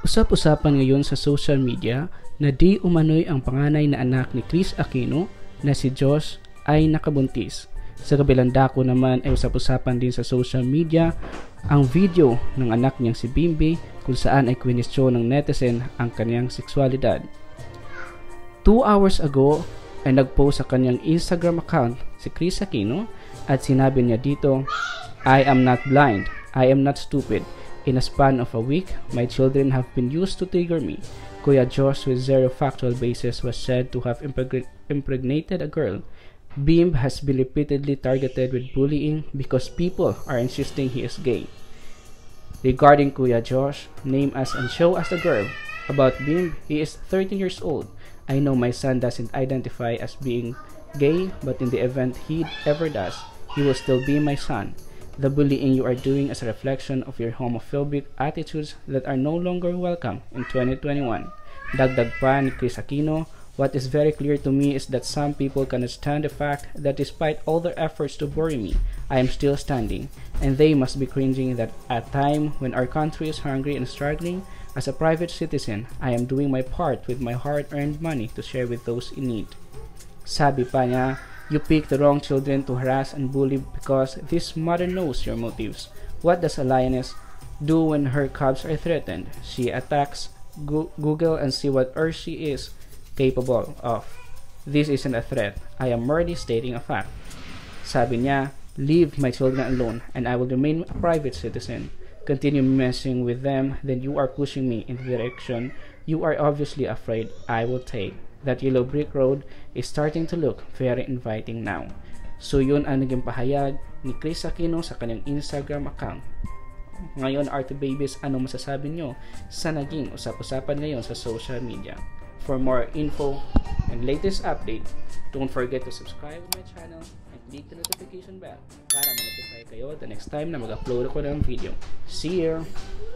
Usap-usapan ngayon sa social media na di umano'y ang panganay na anak ni Kris Aquino na si Josh ay nakabuntis. Sa kabilang dako naman ay usap-usapan din sa social media ang video ng anak niyang si Bimbi kung saan ay kwinestyon ng netizen ang kanyang sexualidad. 2 hours ago ay nagpost sa kanyang Instagram account si Kris Aquino at sinabi niya dito, "I am not blind, I am not stupid. In a span of a week, my children have been used to trigger me. Kuya Josh with zero factual basis was said to have impregnated a girl. Bim has been repeatedly targeted with bullying because people are insisting he is gay. Regarding Kuya Josh, name us and show us the girl. About Bim, he is 13 years old. I know my son doesn't identify as being gay, but in the event he ever does, he will still be my son. The bullying you are doing is a reflection of your homophobic attitudes that are no longer welcome in 2021. Dagdag pa ni Kris Aquino, what is very clear to me is that some people cannot stand the fact that despite all their efforts to bury me, I am still standing, and they must be cringing that at a time when our country is hungry and struggling, as a private citizen, I am doing my part with my hard-earned money to share with those in need." Sabi pa niya, "You pick the wrong children to harass and bully because this mother knows your motives. What does a lioness do when her cubs are threatened? She attacks. Google and see what earth she is capable of. This isn't a threat. I am merely stating a fact." Sabi niya, "Leave my children alone and I will remain a private citizen. Continue messing with them, then you are pushing me in the direction you are obviously afraid I will take. That yellow brick road is starting to look very inviting now." So yun ang naging pahayag ni Kris Aquino sa kanyang Instagram account. Ngayon, RT Babies, ano masasabi nyo sa naging usap-usapan ngayon sa social media? For more info and latest update, don't forget to subscribe to my channel and click the notification bell para ma-notify kayo the next time na mag-upload ako ng video. See you!